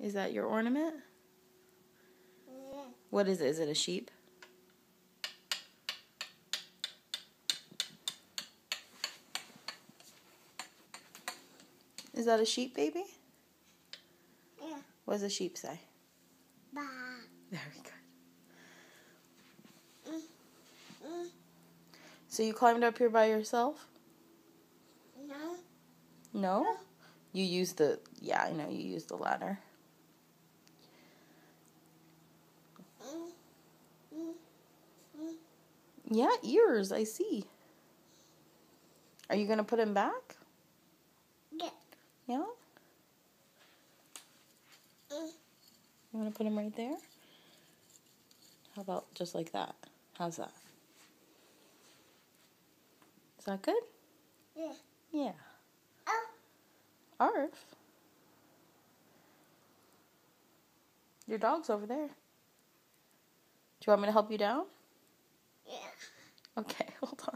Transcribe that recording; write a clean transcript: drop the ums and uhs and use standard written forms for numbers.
Is that your ornament? Yeah. What is it? Is it a sheep? Is that a sheep, baby? Yeah. What does a sheep say? Ba. Very good. So you climbed up here by yourself? No. No? You used the, yeah, I know you used the ladder. Yeah, ears, I see. Are you going to put him back? Yeah. Yeah? You want to put him right there? How about just like that? How's that? Is that good? Yeah. Yeah. Oh. Arf. Your dog's over there. Do you want me to help you down? Yeah. Okay, hold on.